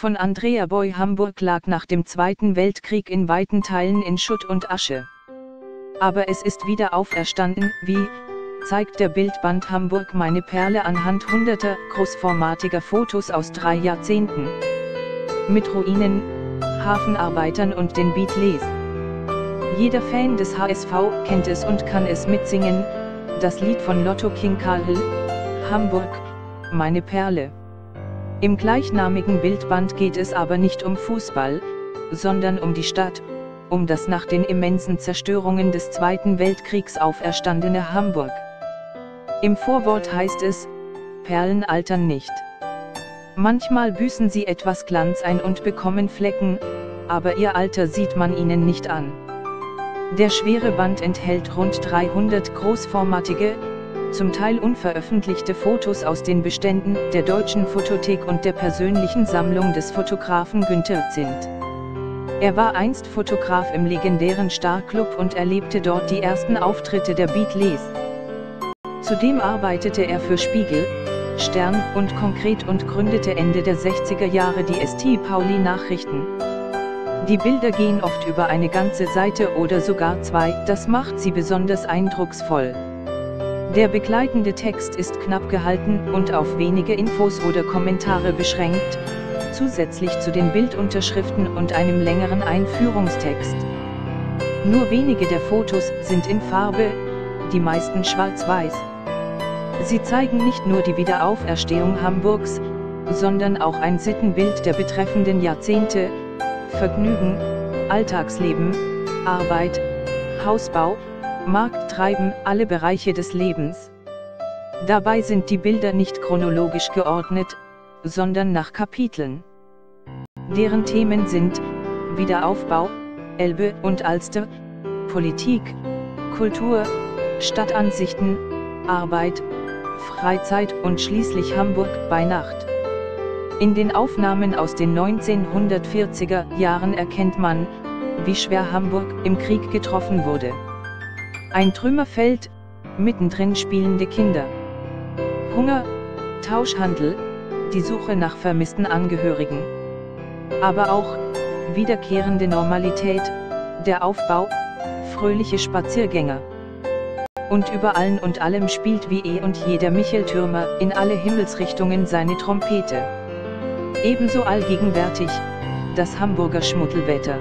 von Andrea Boy. Hamburg lag nach dem Zweiten Weltkrieg in weiten Teilen in Schutt und Asche. Aber es ist wieder auferstanden, wie zeigt der Bildband Hamburg meine Perle anhand hunderter großformatiger Fotos aus 3 Jahrzehnten. Mit Ruinen, Hafenarbeitern und den Beatles. Jeder Fan des HSV kennt es und kann es mitsingen, das Lied von Lotto King Karl, Hamburg, meine Perle. Im gleichnamigen Bildband geht es aber nicht um Fußball, sondern um die Stadt, um das nach den immensen Zerstörungen des Zweiten Weltkriegs auferstandene Hamburg. Im Vorwort heißt es, Perlen altern nicht. Manchmal büßen sie etwas Glanz ein und bekommen Flecken, aber ihr Alter sieht man ihnen nicht an. Der schwere Band enthält rund 300 großformatige, zum Teil unveröffentlichte Fotos aus den Beständen der Deutschen Fotothek und der persönlichen Sammlung des Fotografen Günter Zint. Er war einst Fotograf im legendären Star-Club und erlebte dort die ersten Auftritte der Beatles. Zudem arbeitete er für Spiegel, Stern und Konkret und gründete Ende der 60er Jahre die St. Pauli Nachrichten. Die Bilder gehen oft über eine ganze Seite oder sogar 2, das macht sie besonders eindrucksvoll. Der begleitende Text ist knapp gehalten und auf wenige Infos oder Kommentare beschränkt, zusätzlich zu den Bildunterschriften und einem längeren Einführungstext. Nur wenige der Fotos sind in Farbe, die meisten schwarz-weiß. Sie zeigen nicht nur die Wiederauferstehung Hamburgs, sondern auch ein Sittenbild der betreffenden Jahrzehnte: Vergnügen, Alltagsleben, Arbeit, Hausbau, Markttreiben, alle Bereiche des Lebens. Dabei sind die Bilder nicht chronologisch geordnet, sondern nach Kapiteln. Deren Themen sind Wiederaufbau, Elbe und Alster, Politik, Kultur, Stadtansichten, Arbeit, Freizeit und schließlich Hamburg bei Nacht. In den Aufnahmen aus den 1940er Jahren erkennt man, wie schwer Hamburg im Krieg getroffen wurde. Ein Trümmerfeld, mittendrin spielende Kinder. Hunger, Tauschhandel, die Suche nach vermissten Angehörigen. Aber auch wiederkehrende Normalität, der Aufbau, fröhliche Spaziergänger. Und über allen und allem spielt wie und je der Micheltürmer in alle Himmelsrichtungen seine Trompete. Ebenso allgegenwärtig, das Hamburger Schmuddelwetter.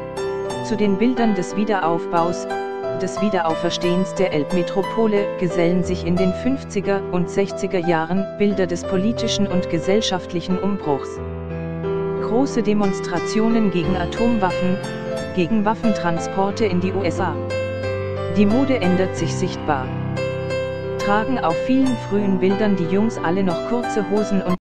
Zu den Bildern des Wiederaufbaus, des Wiederauferstehens der Elbmetropole gesellen sich in den 50er und 60er Jahren Bilder des politischen und gesellschaftlichen Umbruchs. Große Demonstrationen gegen Atomwaffen, gegen Waffentransporte in die USA. Die Mode ändert sich sichtbar. Tragen auf vielen frühen Bildern die Jungs alle noch kurze Hosen und